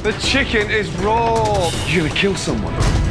The chicken is raw. You're gonna kill someone.